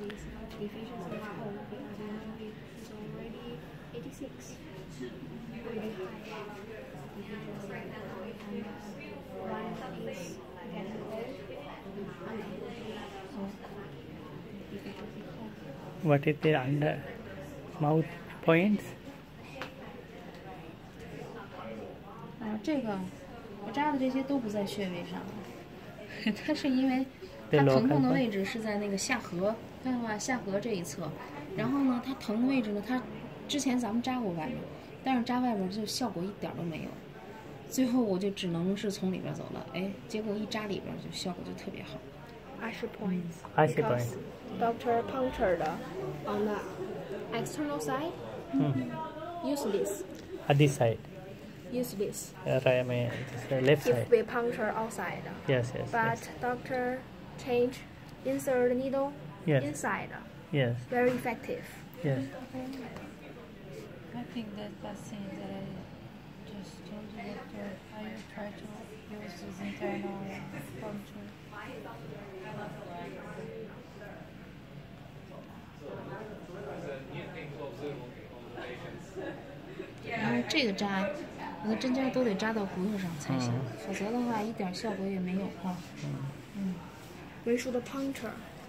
this efficiency is old because it's already 86. Really high efficiency. And one is getting old. So efficiency old. What is the under mouth points? 这个我扎的这些都不在穴位上，它是因为它疼痛的位置是在那个下颌，看到吧？下颌这一侧，然后呢，它疼的位置呢，它之前咱们扎过外面，但是扎外边就效果一点都没有，最后我就只能是从里边走了，哎，结果一扎里边就效果就特别好。 80 points. 80 points. Doctor punctured on the external side. Use this. At this side. Use this. Right, I mean, left side. If we puncture outside. Yes, yes. But yes. doctor change, insert the needle Yes. inside. Yes. Very effective. Yes. I think that vaccine that I just told you, doctor, I will try to use this internal puncture. 然后这个扎，那个针尖都得扎到骨头上才行，否则的话一点效果也没有哈。 We should puncture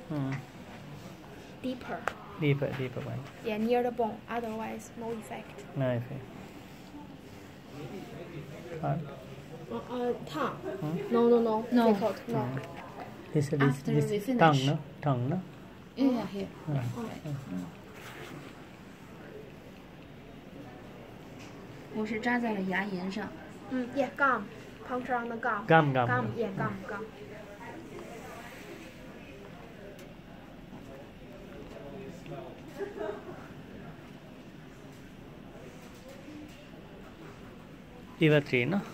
deeper. Deeper one. Yeah, near the bone. Otherwise, no effect. No effect. Tongue. No. No. Difficult. No. This After we finish. tongue, no? Tongue, no? Yeah, here. 我是扎在了牙龈上。 Yeah, gum. Puncture on the gum. Gum. Yeah, gum. Liver 3, no?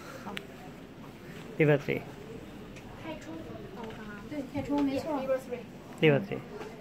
Liver 3. 太冲。哦，我看看。 对，太冲没错。 Liver 3. Liver 3.